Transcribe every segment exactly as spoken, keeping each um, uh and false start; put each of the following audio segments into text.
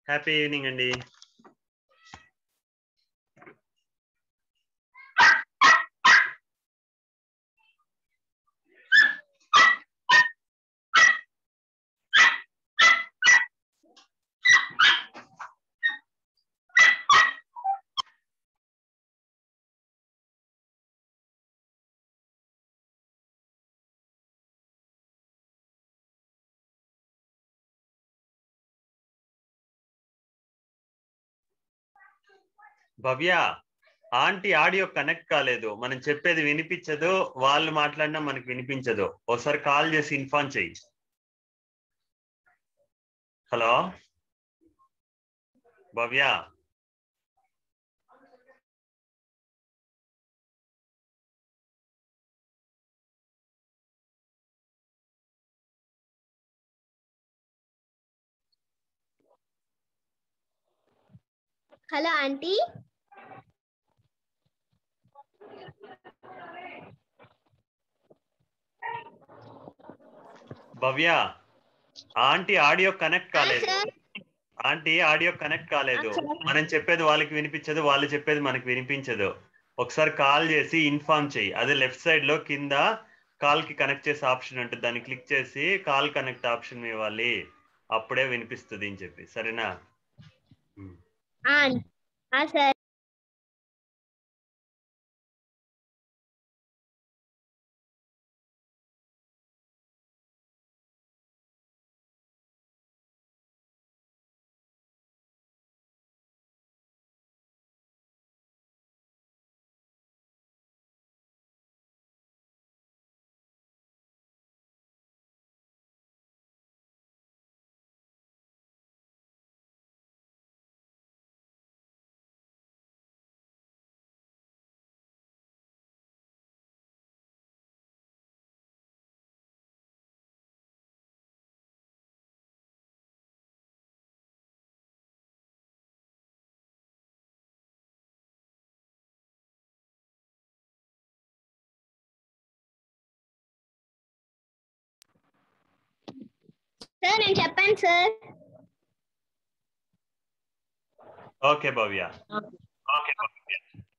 Happy evening అండి. భవ్య, aunty audio connect కాలేదు, మనం చెప్పేది వినిపించదు, వాళ్ళు మాట్లాడినా మనకు వినిపించదు. ఒకసారి కాల్ చేసి ఇన్ఫార్మ్ చెయ్యి. Hello Bhavya, hello aunty. Bhavya, aunty audio connect కాలేదు. సార్ ఆంటీ ఆడియో కనెక్ట్ కాలేదు, మనం చెప్పేది వాళ్ళకి వినిపించదు, వాళ్ళు చెప్పేది మనకి వినిపించదు. ఒకసారి కాల్ చేసి ఇన్ఫార్మ్ చెయ్యి. అదే లెఫ్ట్ సైడ్ లో కింద కాల్ కి కనెక్ట్ చేసే ఆప్షన్ ఉంటుంది, దాన్ని క్లిక్ చేసి కాల్ కనెక్ట్ ఆప్షన్ ఇవ్వాలి, అప్పుడే వినిపిస్తుంది అని చెప్పి. సరేనా? సార్ సార్ నేను చెప్పాను sir. Okay Bhavya. Okay Bhavya.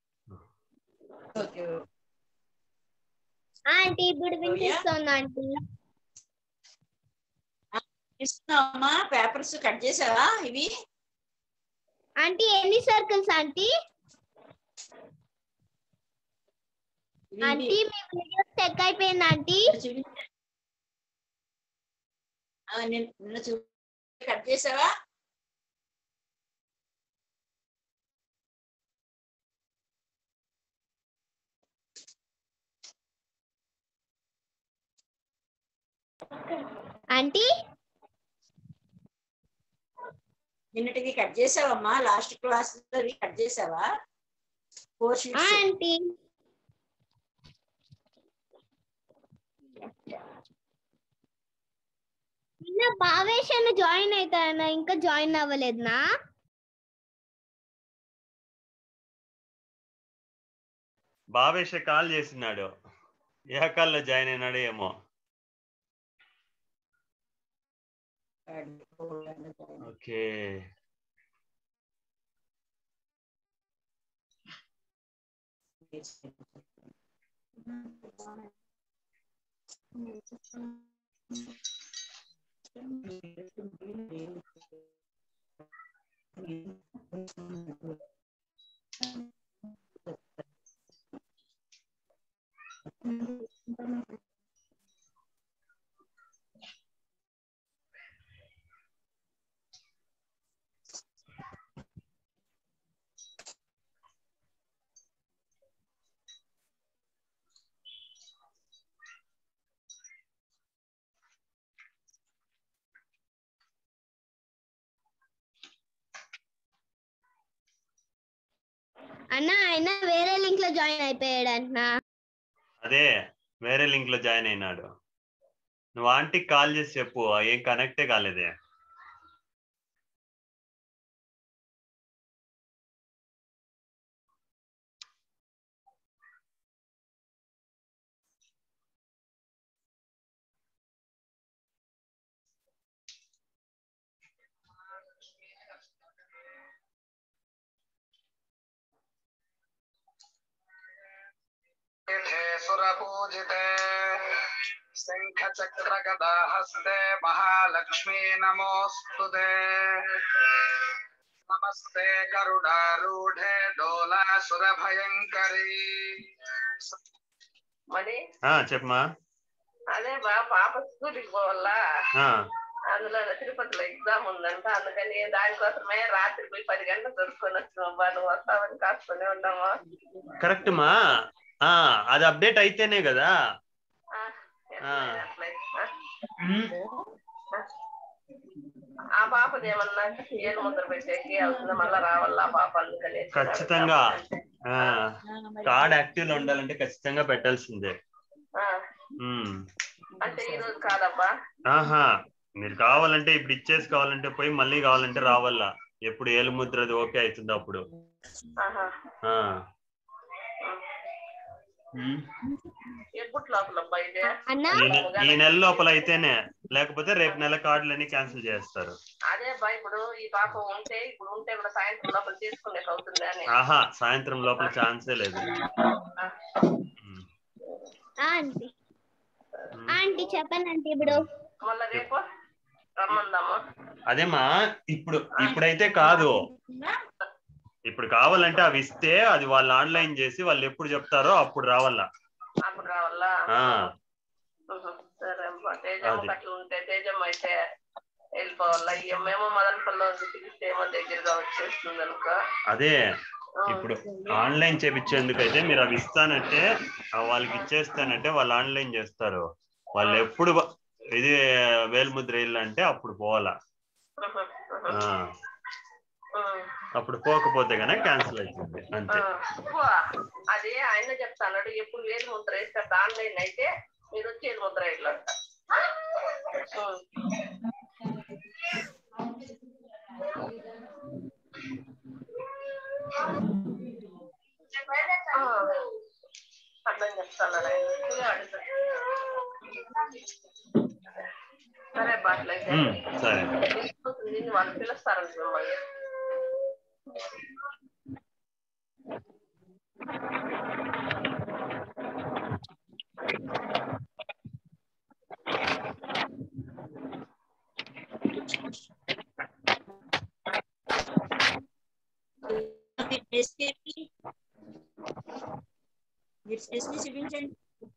Aunty ఇప్పుడు వినిపిస్తుంది ఆంటీ. ఇస్తున్నావమ్మా? పేపర్స్ కట్ చేసావా? ఇవి ఆంటీ ఎన్ని సర్కిల్స్ ఆంటీ? ఆంటీ మీ వీడియో చెక్ అయిపోయింది ఆంటీ. నిన్న చూ కట్ చేసావా? ఆంటీ నిన్నటికి కట్ చేసావమ్మా? లాస్ట్ క్లాస్ కట్ చేసావా? Four sheets. ఆంటీ నిన్న భావేశాన్ని జాయిన్ అవుతానా, ఇంకా జాయిన్ అవ్వలేదునా? భావేశ కాల్ చేసినాడు, ఏ కాల్లో జాయిన్ అయినాడు ఏమో. ఓకే అన్న ఆయన వేరే లింక్ లో జాయిన్ అయిపోయాడు అంటున్నా. అదే వేరే లింక్ లో జాయిన్ అయినాడు. నువ్వు ఆంటీకి కాల్ చేసి చెప్పు, ఏం కనెక్టే కాలేదే. सुरपूजिते शंख चक्र गदा हस्ते महालक्ष्मी नमोस्तुते नमस्ते गरुडारूढ़े डोलासुर भयंकरी మరి ఆ చెప్పమా. అదే బా పాప స్కూల్కి పోవాలా, ఆ అందులో తిరుపతిలో ఎగ్జామ్ ఉందంట, అందుకని దానికోసమే రాత్రి పోయి పది గంటలు దొరుకుని వచ్చినామా. నువ్వు వస్తావని కాసుకొని ఉన్నామా. కరెక్ట్ మా. ఆ అది అప్డేట్ అయితేనే కదా. ఆ పాపది ఏమన్నా ఏలు ముద్ర పెట్టేకి అవుతుంది, మళ్ళా రావాలా పాప, అందుకని ఖచ్చితంగా కార్డ్ యాక్టివ్ లో ఉండాలంటే ఖచ్చితంగా పెట్టాల్సిందే. అంటే ఈ రోజు కాదబ్బా. ఆహా మీరు కావాలంటే ఇప్పుడు ఇచ్చేసి కావాలంటే పోయి మళ్ళీ కావాలంటే రావాలా. ఎప్పుడు ఏలు ముద్రది ఓకే అవుతుందో అప్పుడు. ఈ నెల లోపల అయితేనే, లేకపోతే రేపు నెల కార్డులన్నీ క్యాన్సిల్ చేస్తారు. అదే బా ఇప్పుడు ఈ పాప ఉంటే ఇప్పుడు ఉంటే కూడా సాయంత్రం లోపల తీసుకునే అవుతుంది అని. ఆహా సాయంత్రం లోపల ఛాన్సే లేదు. ఆంటీ ఆంటీ చెప్పండి ఆంటీ ఇప్పుడు మళ్ళా రేపు రమ్మందాము. అదేమా ఇప్పుడు ఇప్పుడైతే కాదు, ఇప్పుడు కావాలంటే అవి ఇస్తే అది వాళ్ళు ఆన్లైన్ చేసి వాళ్ళు ఎప్పుడు చెప్తారో అప్పుడు రావాలా. అప్పుడు రావాలా. సరే అమ్మా. తేజమ్మ అట్లా ఉంటే తేజమ్మ అయితే వెళ్ళిపోవాలా. మేము మదనపల్లిలో పిలిస్తే ఏమో దగ్గరగా వచ్చేస్తుంది అనుకో. అదే ఇప్పుడు ఆన్లైన్ చేపించేందుకైతే మీరు అవి ఇస్తానంటే వాళ్ళకి ఇచ్చేస్తానంటే వాళ్ళు ఆన్లైన్ చేస్తారు. వాళ్ళు ఎప్పుడు ఇది వేలుముద్ర ఇల్లు అంటే అప్పుడు పోవాలా. అప్పుడు పోకపోతే కనుక క్యాన్సిల్ అవుతుంది అంతే. అది ఆయన చెప్తాడు, ఎప్పుడు వేలు ముద్ర వేస్తారు ఆన్లైన్ అయితే మీరు వచ్చి వేలు ముద్ర ఇల్లు అంట. అర్థం చెప్తాను సరే బాట్లయితే వాళ్ళు పిలుస్తారంట మిమ్మల్ని. మీరు చేసి చూపించండి.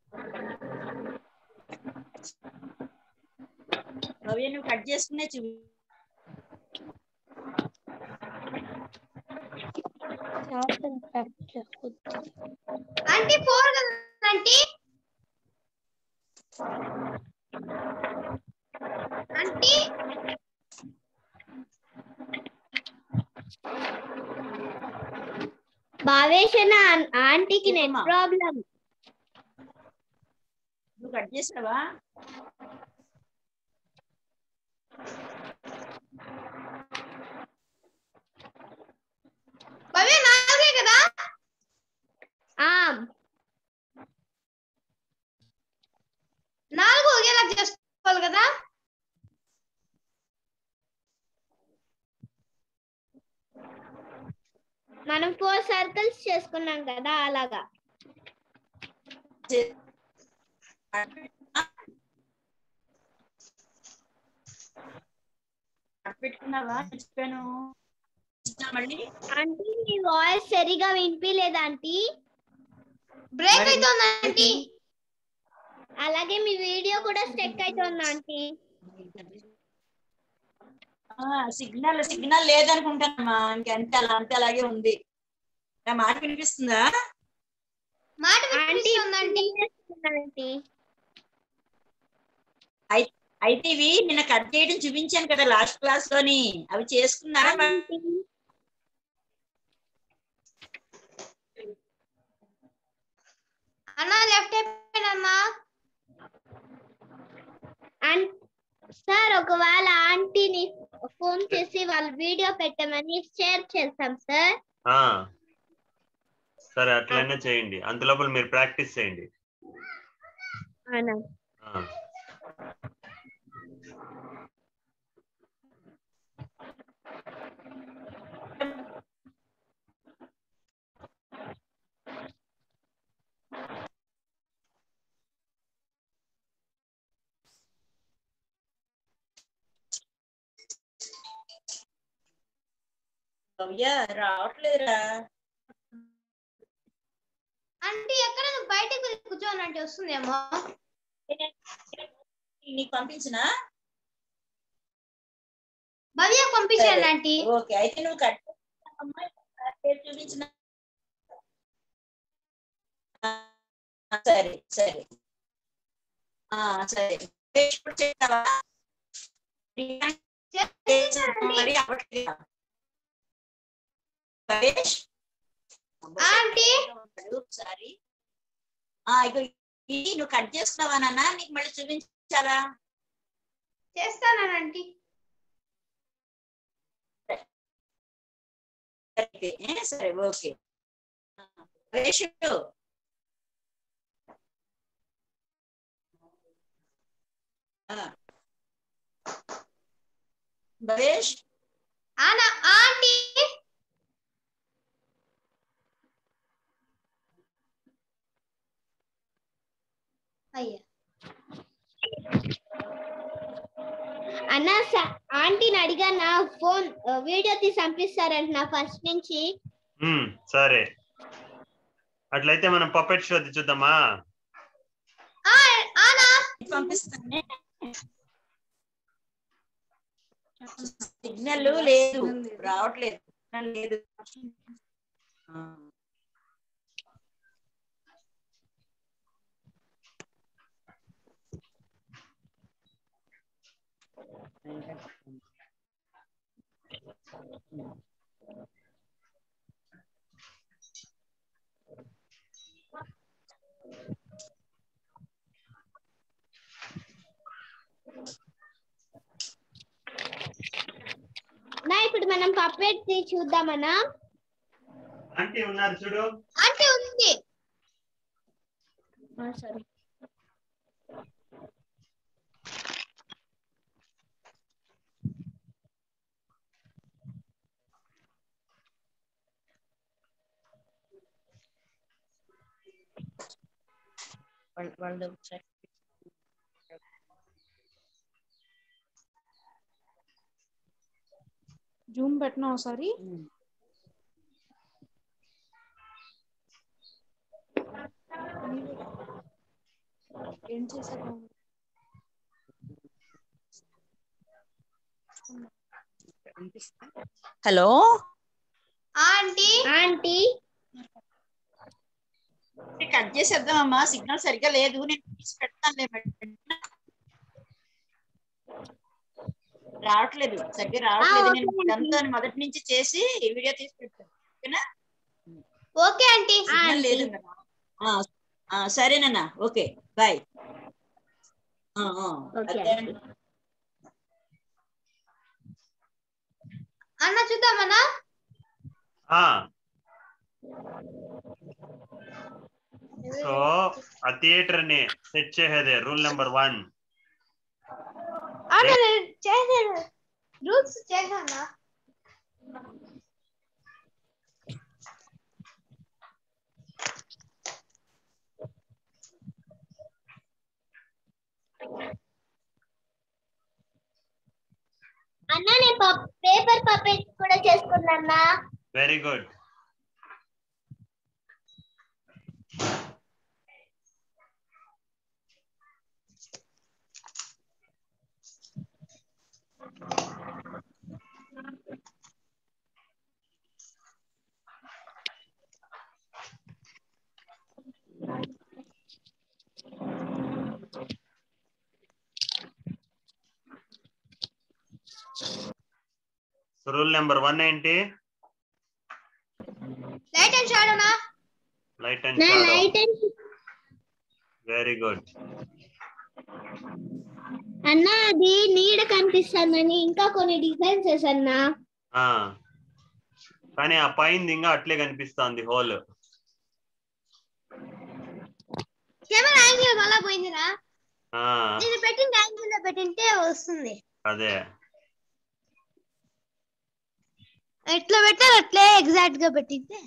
భవ్య నువ్వు కట్ చేసుకునే చూపి. ఆంటీ ఫోర్ కదా ఆంటీ. ఆంటీ భావేశన ఆంటీకి నెట్ ప్రాబ్లం. నువ్వు కట్ చేసావా? భవ్య నాలుగే కదా. నాలుగు ఒకేలా చేసుకోవాలి కదా. మనం ఫోర్ సర్కిల్స్ చేసుకున్నాం కదా అలాగా. పెట్టుకున్నావా? చెప్పాను మళ్ళీ. ఆంటీ మీ వాయిస్ సరిగా వినిపించలేదు ఆంటీ, బ్రేక్ అవుతుంది ఆంటీ. అలాగే మీ వీడియో కూడా స్టక్ అవుతుంది ఆంటీ. సిగ్నల్ సిగ్నల్ లేదనుకుంటానమ్మా. ఇంకంతే అలా అంతే అలాగే ఉంది. నా మాట వినిపిస్తుందా? మాట వినిపిస్తుందండి. అయితే ఇవి నిన్న కట్ చేయడం చూపించాను కదా లాస్ట్ క్లాస్ లోని, అవి చేసుకున్నారా? అన్నా లెఫ్ట్ అయిపోయినమ్మా. సార్ ఒకవేళ ఆంటీని ఫోన్ చేసి వాళ్ళు వీడియో పెట్టమని షేర్ చేస్తాం సార్. సరే అట్లనే చేయండి, అంతలోపల మీరు ప్రాక్టీస్ చేయండి. భవ్య రావట్లేదురా. అంటే ఎక్కడ బయటకు వెళ్ళి కూర్చోవాలంటే వస్తుందేమో. నీకు పంపించిన భవ్య పంపించాను ఆంటీ. ఓకే అయితే నువ్వు కట్ చూపించిన. సరే సరే సరే చేస్తావా మరి అవ్వట్లేదు ఆంటీ. ఒకసారి ఇది నువ్వు కట్ చేస్తున్నావా నాన్న? నీకు మళ్ళీ చూపించాలా? చేస్తానంటీ. సరే ఓకే. భవేష్ ఆంటీ అయ్యా అన్న ఆంటీని అడిగా నా ఫోన్ వీడియో తీసి పంపిస్తారంట నా ఫస్ట్ నుంచి. సరే అట్లయితే మనం పపెట్ షో చూద్దామా? పంపిస్తానే. సిగ్నల్ లేదు, రావట్లేదు. లేదు నా ఇప్పుడు మనం పప్పెట్ చూద్దామన్నా. ఆంటీ ఉన్నారు చూడు. ఆంటీ ఉంది. సరే జూమ్ పెట్టినా ఒకసారి. ఏం చేసారు? Hello aunty. ఆంటీ కట్ చేసేద్దామమ్మా, సిగ్నల్ సరిగ్గా లేదు. నేను తీసి పెడతానులే. రావట్లేదు, సరిగ్గా రావట్లేదు. నేను ఇదంతా మొదటి నుంచి చేసి వీడియో తీసి పెడతాను. ఓకేనా? Okay aunty. సిగ్నల్ లేదు. సరేనన్నా, ఓకే బాయ్. అన్న చూద్దామన్నా. సో ఆ థియేటర్ ని సెట్ చేసేదే రూల్ నెంబర్ వన్. చేసాను, రూల్స్ చేసానా? అన్నా నేను పేపర్ పపెట్ కూడా చేసుకున్నా. Very good. Rule number one ఏంటి? లైట్ అండ్ షాడోనా? Light and shadow. Very good. అన్నా అది నీడ కనిపిస్తుందని ఇంకా కొన్ని డిజైన్స్ చేసన్నా. కానీ ఆ పైన ఇంకా అట్లే కనిపిస్తుంది హోల్. కెమెరా యాంగిల్ మళ్ళా పోయిందిరా. నేను పెట్టిన యాంగిల్ లో పెట్టింటే వస్తుంది. అదే ఎట్లా పెట్టారు అట్లే ఎగ్జాక్ట్ గా పెట్టింటే.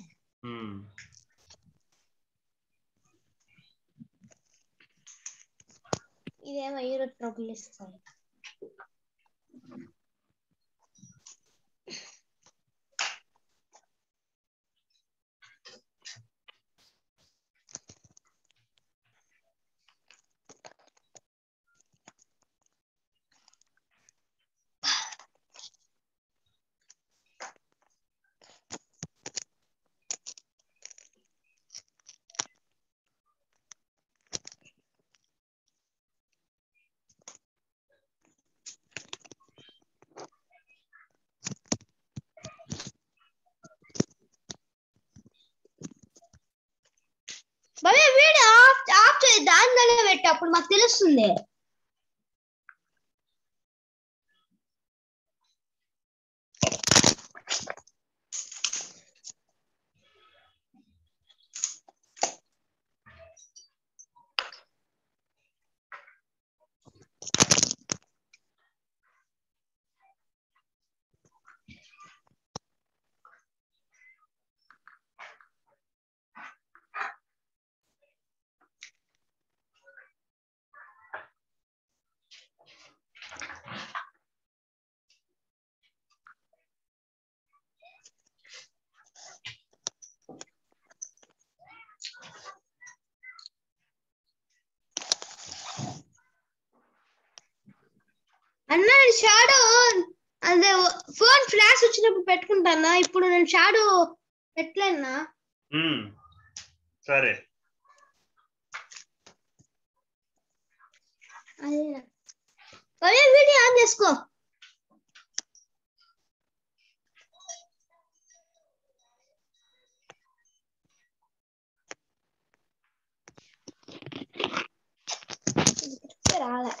ఇదేమో హీరో ట్రబుల్ ఇస్తుంది. దానిలోనే పెట్టు, అప్పుడు మాకు తెలుస్తుంది. అన్నా షాడో అదే ఫోన్ ఫ్లాష్ వచ్చినప్పుడు పెట్టుకుంటానా, ఇప్పుడు నేను షాడో పెట్టలేనా? సరే అదే వీడియో ఆన్ చేసుకో. రాలే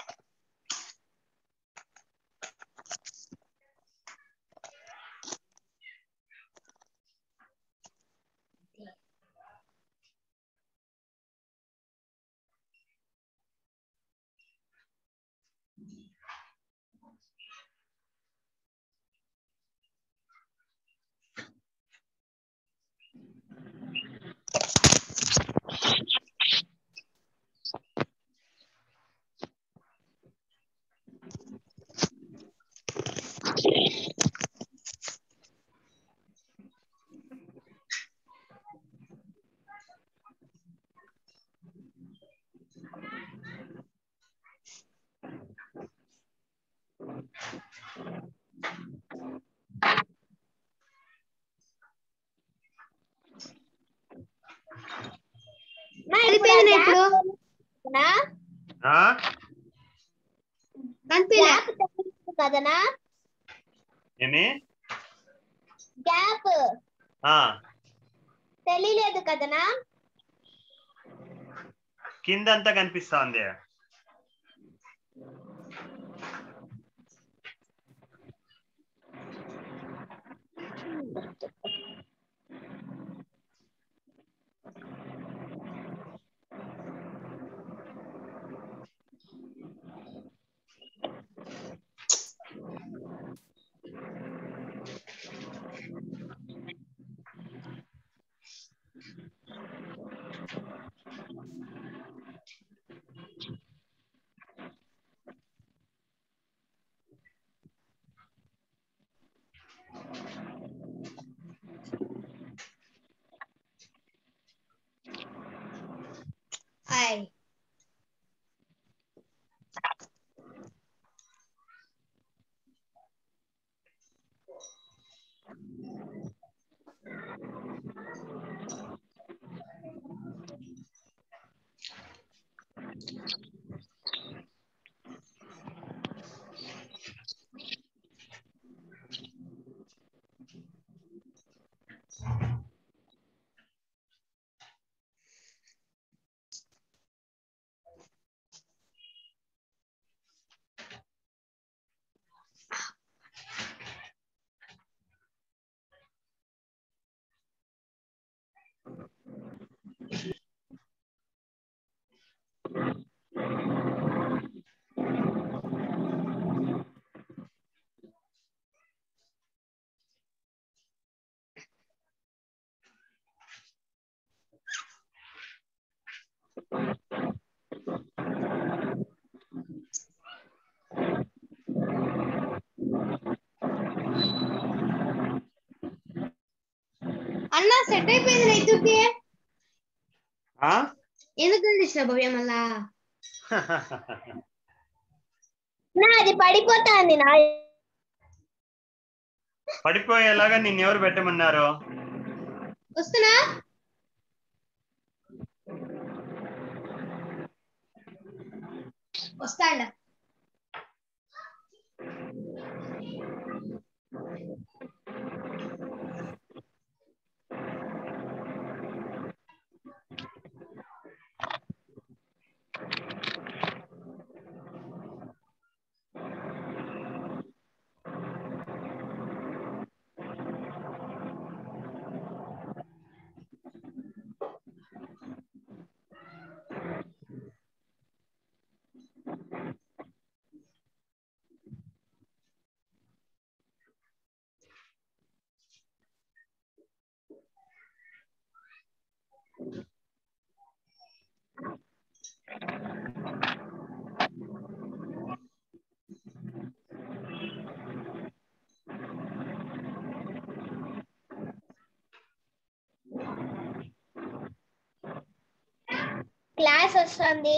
ఇప్పుడు కదనా ఏమి గ్యాప్ తెలియలేదు కదనా? కింద అంతా కనిపిస్తుంది. హాయ్ అన్నా సెట్ అయిపోయింది రైతుకి. ఎందుకు అందించిన భవ్య మళ్ళా? అది పడిపోతాంది. నా పడిపోయేలాగా నిన్ను ఎవరు పెట్టమన్నారు? వస్తున్నా వస్తాడా? క్లాస్ వస్తుంది.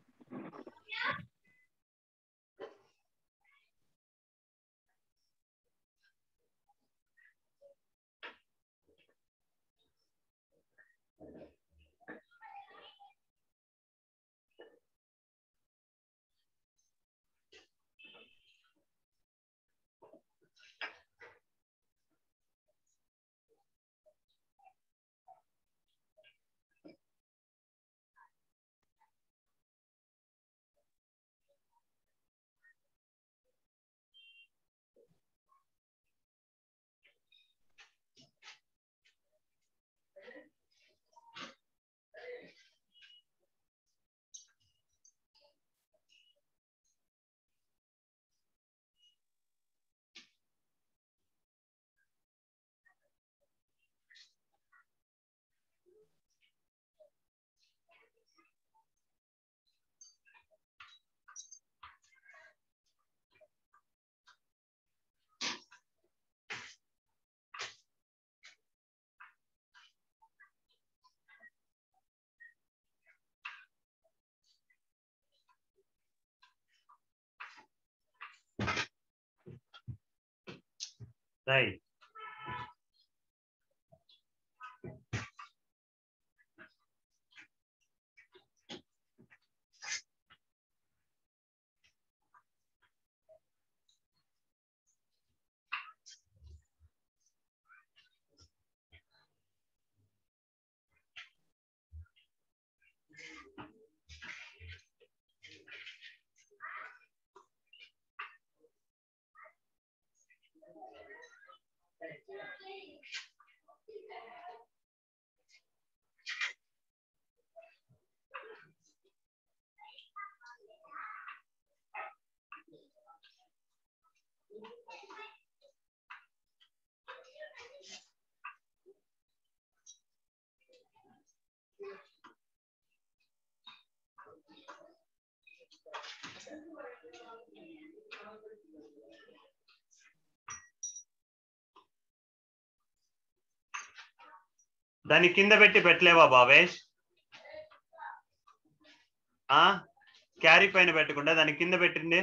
Right. దాని కింద పెట్టి పెట్టలేవా భావేష్? ఆ క్యారీ పైన పెట్టకుండా దాని కింద పెట్టండి.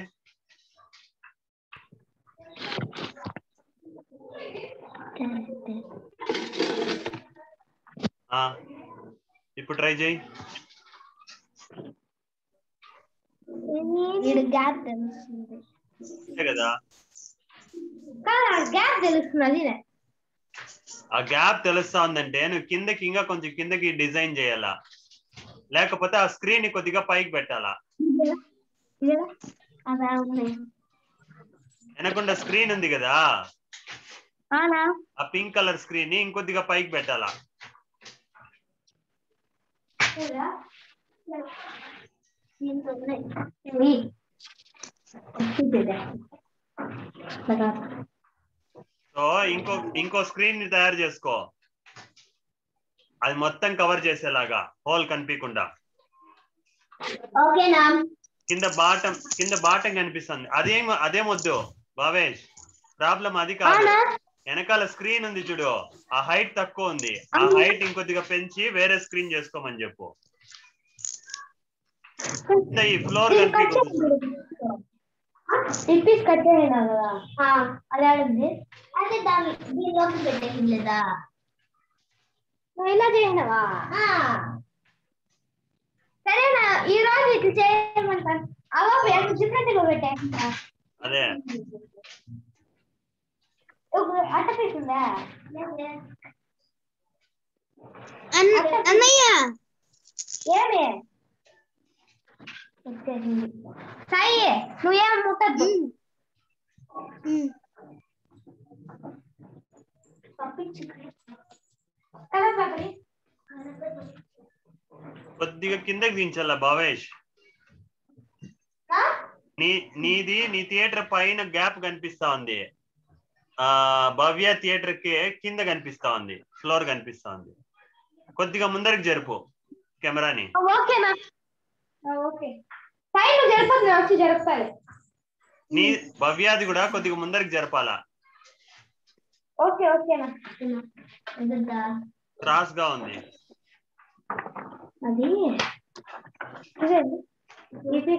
ఆ ఇప్పుడు ట్రై చేయి. గ్యాప్ తెలుస్తుంది కదా, గ్యాప్ తెలుస్తుంది. ఆ గ్యాప్ తెలుస్తా ఉందంటే నువ్వు కిందకి ఇంకా కొంచెం కిందకి డిజైన్ చేయాలా, లేకపోతే ఆ స్క్రీన్ ని కొద్దిగా పైకి పెట్టాలా. వెనకుండా స్క్రీన్ ఉంది కదా, ఆ పింక్ కలర్ స్క్రీన్ ని ఇంకొద్దిగా పైకి పెట్టాలా. సో ఇంకో ఇంకో స్క్రీన్ ని తయారు చేసుకో, అది మొత్తం కవర్ చేసేలాగా, హోల్ కనిపించకుండా. కింద బాటం కింద బాటం కనిపిస్తుంది, అదేం అదేం వద్దు భావేష్. ప్రాబ్లం అది కాదు, వెనకాల స్క్రీన్ ఉంది చూడు, ఆ హైట్ తక్కువ ఉంది, ఆ హైట్ ఇంకొద్దిగా పెంచి వేరే స్క్రీన్ చేసుకోమని చెప్పు. ఈ ఫ్లోర్ కనిపించదు. రిపీట్ కట్ చేయనా కదా, అలా ఉంది. అదే దాని దీనిలోకి పెట్టేసింది లేదా, నువ్వు ఇలా చేయనవా? సరేనా, ఈ రోజు ఇట్లా చేయమంటాను. అవా డిఫరెంట్ గా పెట్టేసిందా? అదే అట్ట పెట్టిందా అన్నయ్య? ఏమి సాయి, నువ్వేం ముట్టద్దు. కొద్దిగా కిందకి దించాలా భావేష్? నీ నీది నీ థియేటర్ పైన గ్యాప్ కనిపిస్తా ఉంది, ఆ భవ్య థియేటర్ కి కింద కనిపిస్తా ఉంది, ఫ్లోర్ కనిపిస్తా ఉంది. కొద్దిగా ముందరికి జరుపు కెమెరాని. ఓకేనా? ఓకే టైం జరపదు వచ్చి జరుపుతాయి. నీ భవ్యాది కూడా కొద్దిగా ముందరికి జరపాలా. ఓకే ఓకేనా? క్రాస్ గా ఉంది అది. ఇది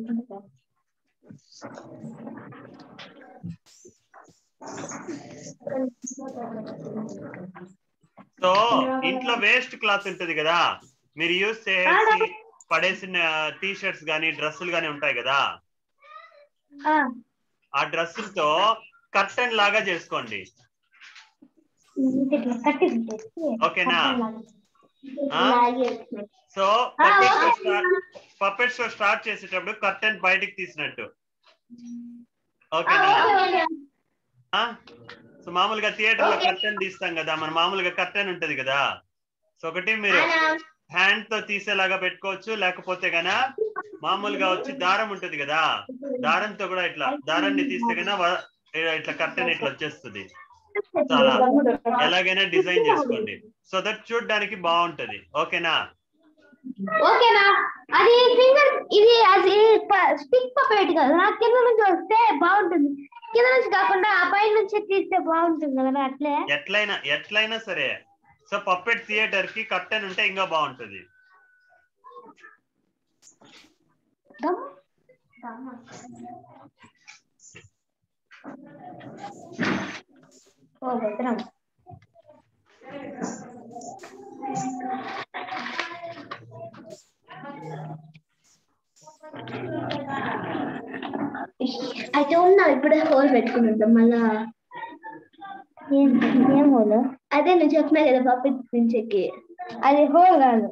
సో ఇంట్లో వేస్ట్ క్లాత్ ఉంటది కదా, మీరు యూజ్ చేసి పడేసిన టీ షర్ట్స్ గానీ డ్రెస్సులు గానీ ఉంటాయి కదా, ఆ డ్రెస్సులతో కర్టన్ లాగా చేసుకోండి. ఓకేనా? సో పప్పెట్ షో స్టార్ట్ చేసేటప్పుడు కర్టన్ బయటికి తీసినట్టు. ఓకేనా? సో మామూలుగా థియేటర్ లో కర్టన్ తీస్తాం కదా, మన మామూలుగా కర్టన్ ఉంటది కదా, సో ఒకటి మీరు హ్యాండ్ తో తీసేలాగా పెట్టుకోవచ్చు, లేకపోతే గన మామూలుగా వచ్చి దారం ఉంటది కదా, దారంతో కూడా ఇట్లా దారాన్ని తీస్తే గన ఇట్లా కర్టన్ ఇట్లా వచ్చేస్తుంది. చాలా ఎలాగైనా డిజైన్ చేసుకోండి, సో దట్ చూడడానికి బాగుంటది. ఓకేనా? ఓకేనా? అది ఫింగర్ ఇది అది స్టిక్ పపెట్ కదా, నాకు కింద నుంచి వస్తే బాగుంటుంది, కింద నుంచి కాకుండా ఆ పై నుంచి తీస్తే బాగుంటుంది కదా. అట్లే ఎట్లయినా ఎట్లయినా సరే, సో పప్పెట్ థియేటర్ కి కర్టన్ ఉంటే ఇంకా బాగుంటది. ఓ భద్రం. అయితే ఉన్నా ఇప్పుడే హోల్ పెట్టుకుని ఉంటాం మళ్ళా. ఏం హోల్? అదే నువ్వు చెప్పినా కదా పప్పెట్ పించెక్కి, అది హోల్ కాదు,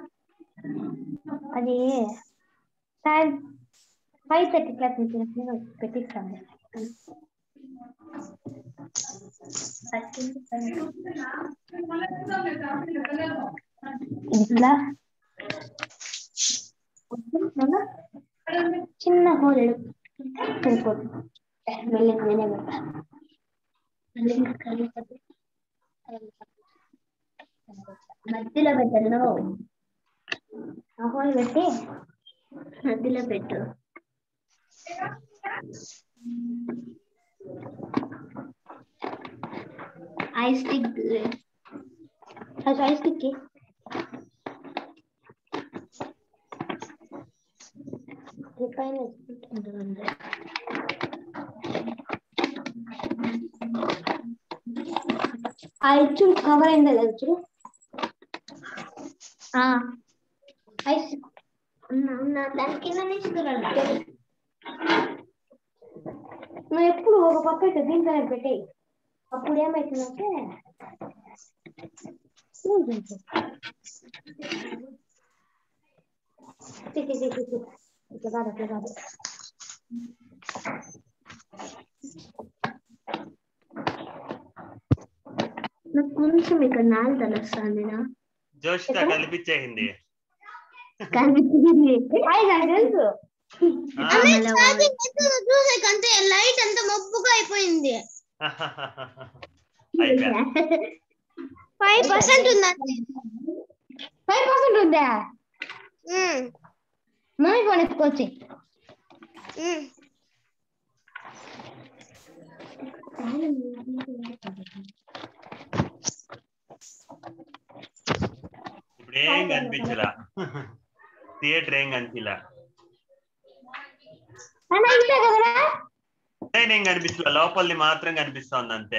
అది ఫైవ్ థర్టీ క్లాస్ పెట్టిస్తాను. ఇట్లా చిన్న హోల్ మధ్యలో పెట్టను, ఆ హోల్ పెట్టి మధ్యలో పెట్టు. ఐ స్టిక్ ఐ స్టిక్ పైన ఆ ఇచ్చు కవర్ అయిందా లేదు చూడు. ఐస్ దాని కింద తీసుకురండి. నువ్వు ఎప్పుడు ఒక పక్క దీంట్లోనే పెట్టేయి, అప్పుడు ఏమైతుందంటే ఇట్లా కాదు అట్లా కాదు. నాకు కొంచెం ఇక్కడ నాలుగు తెలుస్తుంది. జోషిత కనిపించేసింది కనిపించింది చూసేకంతే లైట్ అంతా మబ్బుగా అయిపోయింది. ఫైవ్ పర్సెంట్ ఉందా? ఫైవ్ పర్సెంట్ ఉందా? మమ్మీ ఫోన్ ఎత్తుకోవచ్చు. ఇప్పుడు ఏం కనిపించలా, థియేటర్ ఏం కనిపించలా, ఏం కనిపించలా, లోపలిది మాత్రం కనిపిస్తుంది అంతే.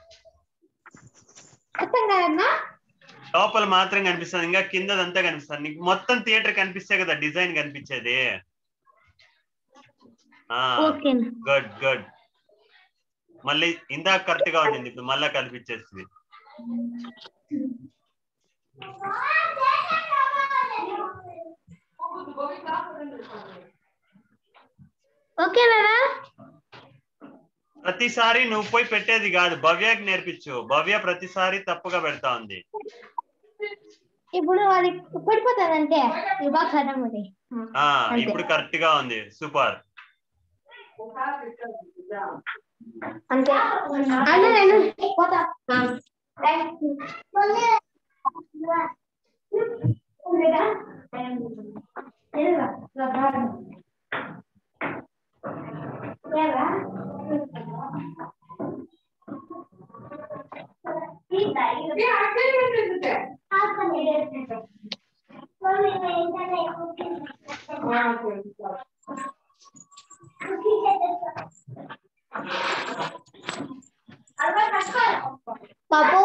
లోపల మాత్రం కనిపిస్తుంది, ఇంకా కిందదంతా కనిపిస్తుంది. నీకు మొత్తం థియేటర్ కనిపిస్తే కదా డిజైన్ కనిపించేది. Good good. మళ్ళీ ఇందాక కరెక్ట్ గా ఉండింది, ఇప్పుడు మళ్ళా కనిపించేస్తుంది. ప్రతిసారి నువ్వు పోయి పెట్టేది కాదు, భవ్యకి నేర్పించు. భవ్య ప్రతిసారి తప్పుగా పెడతా ఉంది. ఇప్పుడు అది పడిపోతుందంటే ఇప్పుడు కరెక్ట్ గా ఉంది. సూపర్. అంతే అన్న నేను పోతా పాపు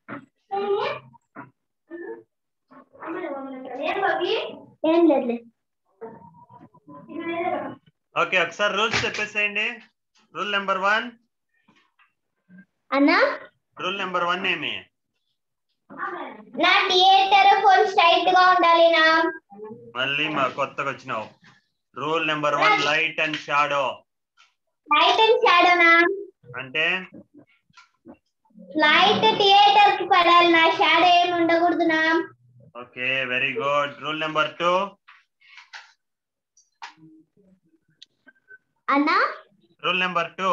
ఏం లేదు. ఓకే ఒకసారి రూల్స్ చెప్పేసేయండి. రూల్ నెంబర్ వన్ అన్నా రూల్ నెంబర్ వన్ ఏమి? నా థియేటర్ ఫోన్ స్ట్రైట్ గా ఉండాలి నా. మళ్ళీ మా కొత్తగా వచ్చినావు. Rule number one light and shadow. Light and షాడోనా అంటే లైట్ థియేటర్ కి పడాలి నా, షాడో ఏమి ఉండకూడదు నా. Okay very good. Rule number two అన్నా rule number two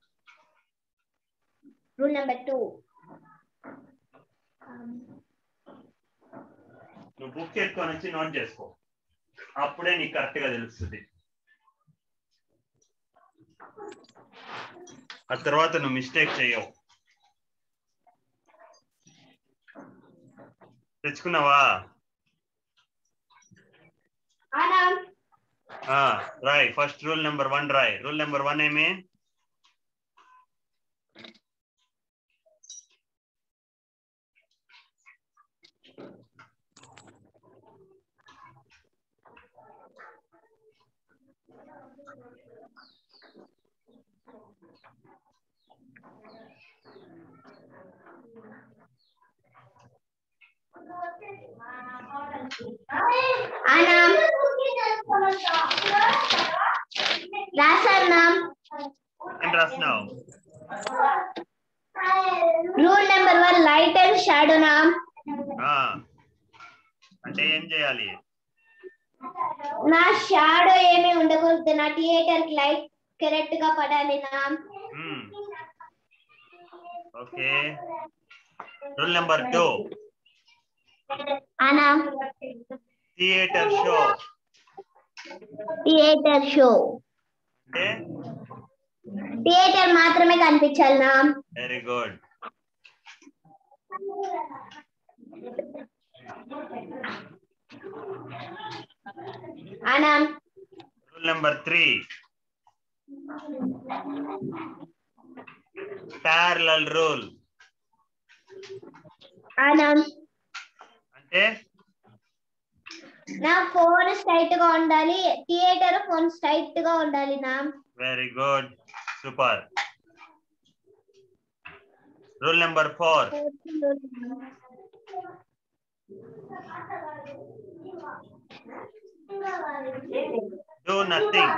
rule number two నువ్వు బుక్ ఎత్తుకొని వచ్చి నోట్ చేసుకో, అప్పుడే నీకు కరెక్ట్ గా తెలుస్తుంది. ఆ తర్వాత నువ్వు మిస్టేక్ చేయవు. తెచ్చుకున్నావా? రాయ్ ఫస్ట్ రూల్ నెంబర్ వన్ రాయ్. రూల్ నెంబర్ వన్ ఏమి? రాసన్నా ఏం రాసినావు? Rule number one light and షాడోనా. అంటే ఏం చేయాలి? నా షాడో ఏమీ ఉండకూడదు నా, థియేటర్ కి లైట్ కరెక్ట్ గా పడాలి నా. ఓకే రూల్ నెంబర్ టూ అనా థియేటర్ షో. థియేటర్ షో అంటే థియేటర్ మాత్రమే కనిపించాలి నా. Very good. అనా rule number three parallel rule. అనా అంటే నా ఫోన్ స్ట్రైట్ గా ఉండాలి, థియేటర్ ఫోన్ స్ట్రైట్ గా ఉండాలి నా. Very good super. Rule number four do nothing.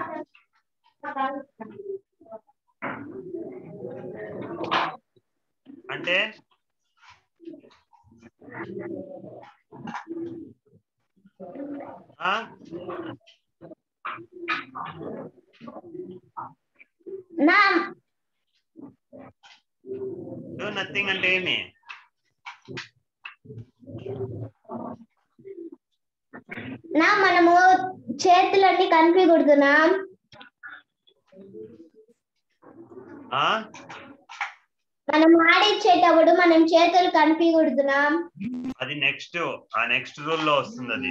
అంటే నా డూ నథింగ్ అంటే ఏమి? నా మనము చేతులన్నీ కనిపించకూడదు నా. మనం ఆడిచ్చేటప్పుడు మనం చేతులు కనిపించకూడదు నా. అది నెక్స్ట్ ఆ నెక్స్ట్ రూల్ లో వస్తుంది. అది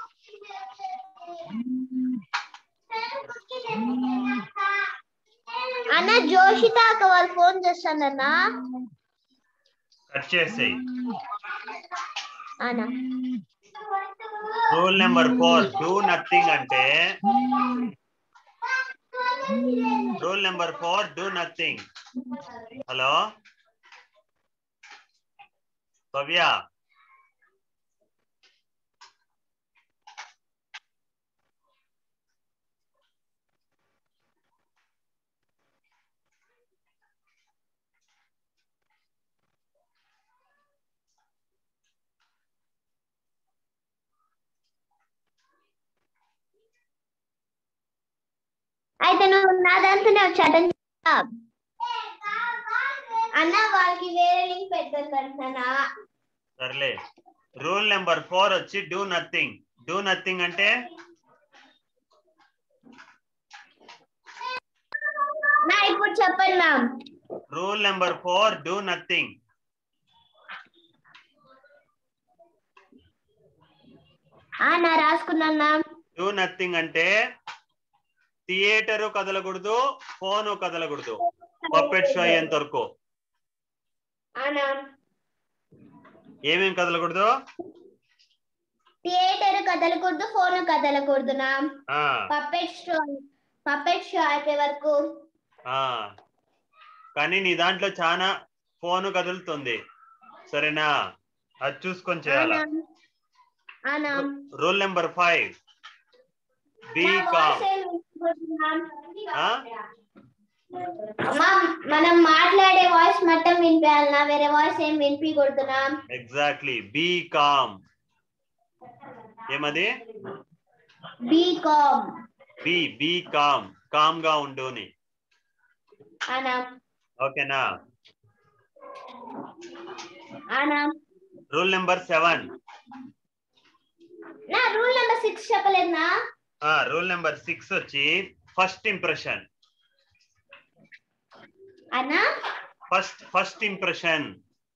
అన్న జోషిత అక్క వాళ్ళు ఫోన్ చేస్తానన్నా, కట్ చేసేయి. అన్న rule number four do nothing అంటే rule number four do nothing. Hello Bhavya, I అయితే నువ్వు నా దాంతోనే వచ్చాడని అన్న వాళ్ళకి వేరే లింక్ పెట్టాను. సర్లే. రూల్ నెంబర్ ఫోర్ వచ్చి డూ నథింగ్. డూ నథింగ్ అంటే నా ఇప్పుడు చెప్పండి ma'am. Rule number four do nothing. నా రాసుకున్నాను మ్యామ్. డూ నథింగ్ అంటే థియేటర్ కదలకూడదు, ఫోన్ కదలకూడదు పప్పెట్ షో అయ్యేంత వరకు. ఏమేం కదలకూడదు? థియేటర్ కదలకూడదు, ఫోన్ కదలకూడదు నా పప్పెట్ షో పప్పెట్ షో అయిపోయే వరకు. కానీ నీ దాంట్లో చాలా ఫోన్ కదులుతుంది, సరేనా? అది చూసుకొని చేయాలా. Rule number five be calm. మనం మాట్లాడే వాయిస్ మొత్తం వినిపించాలనా? వేరే వాయిస్ ఏం వినిపించకూడదునా? ఎగ్జాక్ట్లీ. Be calm. ఏమది? Be calm. Be be calm. Calm గా ఉండుని. ఓకేనా? Rule number seven. నా రూల్ నెంబర్ సిక్స్ చెప్పలేదునా? రూల్ నెంబర్ సిక్స్ వచ్చి ఫస్ట్ ఇంప్రెషన్. అన్నా first first impression.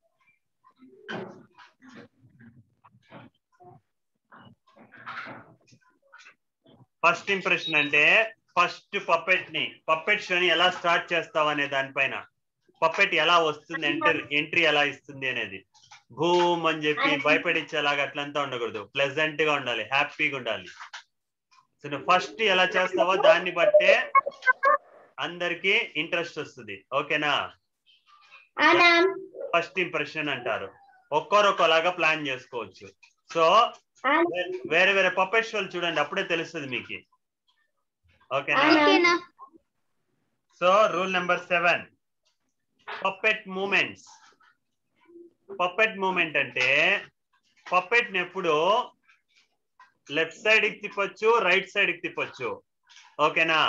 First impression అంటే ఫస్ట్ పప్పెట్ ని పప్పెట్ షోని ఎలా స్టార్ట్ చేస్తావు అనే దానిపైన. పప్పెట్ ఎలా వస్తుంది, ఎంటర్ ఎంట్రీ ఎలా ఇస్తుంది అనేది. భూమ్ అని చెప్పి భయపడించేలాగా అట్లంతా ఉండకూడదు. ప్లెజెంట్ గా ఉండాలి, హ్యాపీగా ఉండాలి. సో నువ్వు ఫస్ట్ ఎలా చేస్తావో దాన్ని బట్టే అందరికి ఇంట్రెస్ట్ వస్తుంది. ఓకేనా? ఫస్ట్ ఇంప్రెషన్ అంటారు. ఒక్కొరొక్కలాగా ప్లాన్ చేసుకోవచ్చు. సో వేరే వేరే పప్పెట్ షోలు చూడండి, అప్పుడే తెలుస్తుంది మీకు. ఓకేనా? So rule number seven puppet movements. Puppet movement అంటే పప్పెట్ ని ఎప్పుడు లెఫ్ట్ సైడ్ కి తిప్పొచ్చు, రైట్ సైడ్ కి తిప్పొచ్చు. ఓకేనా?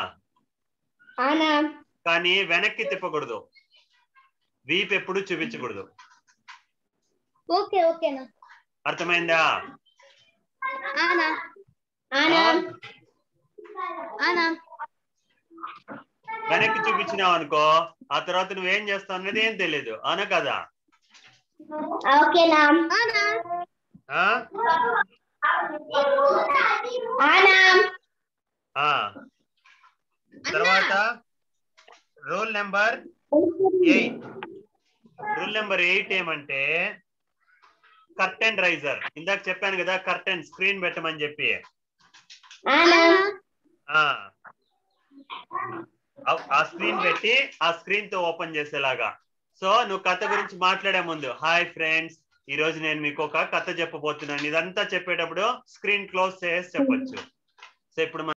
కానీ వెనక్కి తిప్పకూడదు, వీప్ ఎప్పుడు చూపించకూడదు. ఓకే ఓకేనా? అర్థమైందా? వెనక్కి చూపించినావు అనుకో, ఆ తర్వాత నువ్వేం చేస్తావు అనేది ఏం తెలియదు. అవునా కదా? ఓకేనా? తర్వాత rule number eight. Rule number eight ఏమంటే కర్టెన్ రైజర్. ఇందాక చెప్పాను కదా కర్టెన్ స్క్రీన్ పెట్టమని చెప్పి. ఆ స్క్రీన్ పెట్టి ఆ స్క్రీన్ తో ఓపెన్ చేసేలాగా. సో నువ్వు కథ గురించి మాట్లాడే ముందు, హాయ్ ఫ్రెండ్స్, ఈ రోజు నేను మీకు ఒక కథ చెప్పబోతున్నాను, ఇదంతా చెప్పేటప్పుడు స్క్రీన్ క్లోజ్ చేసి చెప్పొచ్చు. సో ఇప్పుడు